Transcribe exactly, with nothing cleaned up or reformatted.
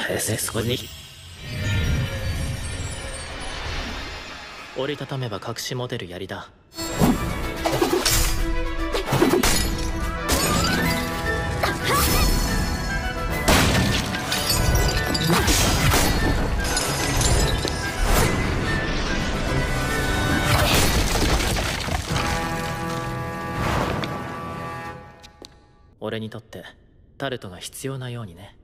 返せ、そこに。折りたためば隠し持てる槍だ。俺にとってタルトが必要なようにね。